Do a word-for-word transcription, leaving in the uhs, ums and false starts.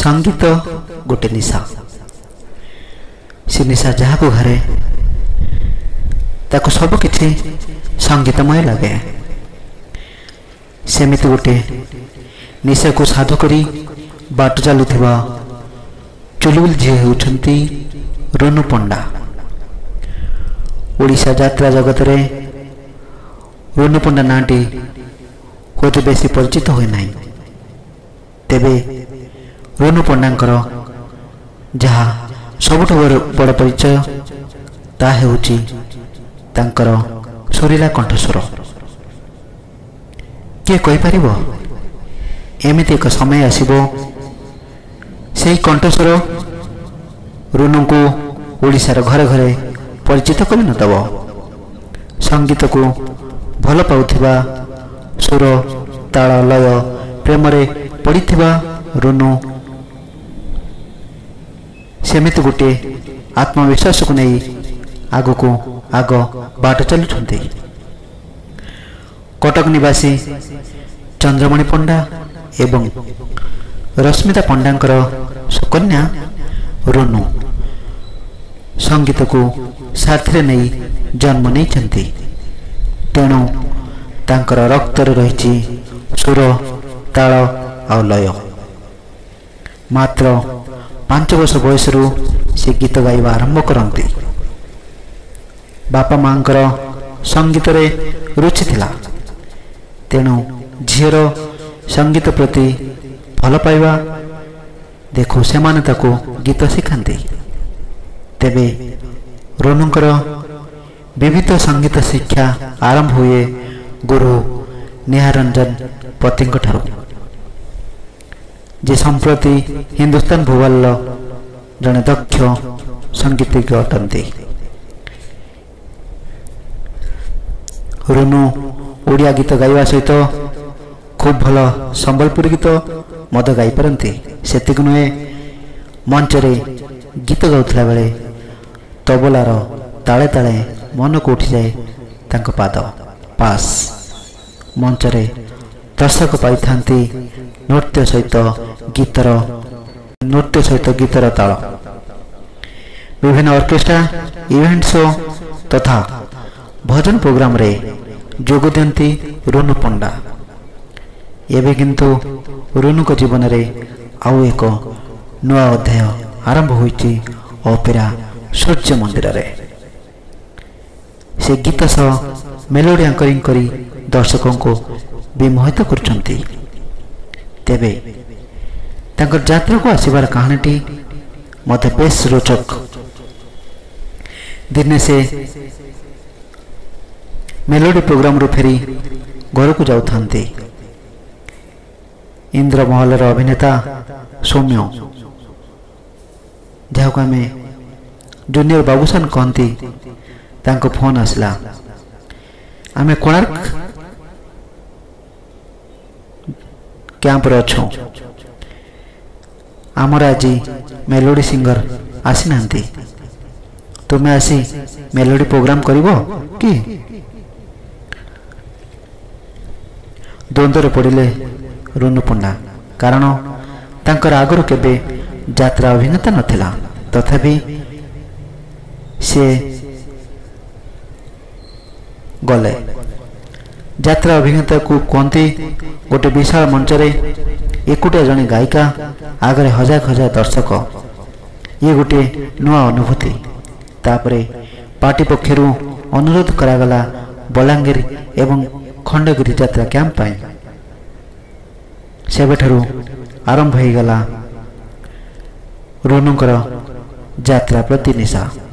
संगीत गोटे निशा से निशा जहाँ को घरे ताको सब किछि संगीतमय लगे सेमिति गोटे निशा को साधु करी बाट चलुथिबा चुलबुल झी होउछंती रोनु पंडा। ओडिशा यात्रा जगत रे रोनु पंडा नाटी होते बेसी परिचित होय नाही। तेबे रोनु पंडांकर जहाँ सबुठ बड़ परिचय ता हेउची तांकर सुरीला कंठस्वर। किए कहि परिबो एमिति एक समय आसीबो सेही कंठस्वर रोनु को ओडिशार घरे घरे परिचित करि न दबो। संगीत को भल पाउथिबा सुर ताल लय प्रेम रे पड़िथिबा रोनु सेमिति गोटे आत्मविश्वास को नहीं आग को आग बाट चलुछंती। कटक निवासी चंद्रमणि पंडा एवं रश्मिता पंडांकर सुकन्या रोनु संगीत को साथी नहीं जन्म नहीं चंती। तेणु तांकर रक्त रही सुर ताल और लय। मात्र पांच वर्ष बयस से गीत गाइबा आरंभ करती। बापा मांकर संगीत रे रुचि थिला। तेणु झीर संगीत प्रति भल पाइबा देखो से माने ताको गीत शिखाती। तेबे रोनुंकर विविध संगीत शिक्षा आरंभ हुए गुरु निहारंजन पतिंक ठारू, जे संप्रति हिंदुस्तान भूगोल जड़े दक्ष संगीतज्ञ अटंती। रोनु ओडिया गीत गाइबा सहित खूब भल संबलपुरी गीत मद गाई पारती। सेतिक नुहे मंच रे गीत गाउथला बेले तबलार ताले ताले मन को उठी जाए तांको पाद पास। मंच रे दर्शक पाई थांती नृत्य सहित गीतर नृत्य सहित गीतर ताल। विभिन्न ऑर्केस्ट्रा इवेंट शो तथा भजन प्रोग्राम रे जोग दियंती रोनु पंडा। एबे किंतु रोनु को जीवन रे आउ एक नुआ अध्याय आरंभ होईची ओपेरा सूर्य मंदिर रे। से गीत सह मेलोडी एंकरिंग करी दर्शकों को विमोहित करछंती। तेबे तांकर यात्रा को आसीबार कहानीटी मते बेस रोचक। दिने से मेलोडी प्रोग्राम रू फेरी घर को जाउथांती। इंद्रमहल अभिनेता सौम्य जहाँ आम जूनियर बाबूसान कहती तांको फोन आसला। आमे कोणार्क कैंप रे अच्छो। आमर आज मेलोडी सिंगर आसी नांती। तुमे आसी मेलोडी प्रोग्राम करिवो कि? द्वंद्व पड़िले रोनु पंडा। कारण तांकर आगरु केबे यात्रा अभिनेता नथिला। तथापि से गले यात्रा अभिनेता को कहती गोटे विशाल मंच रे एकुटिया जने गायिका आगरे हजार हजार दर्शक। ये गोटे नुआ अनुभूति। तापरे पार्टी पक्षरु अनुरोध करागला बलांगीर एवं खंडगिरी यात्रा कैंप पाई। सेबेठारु आरंभ हो गला रोनुंकर यात्रा प्रति निशा।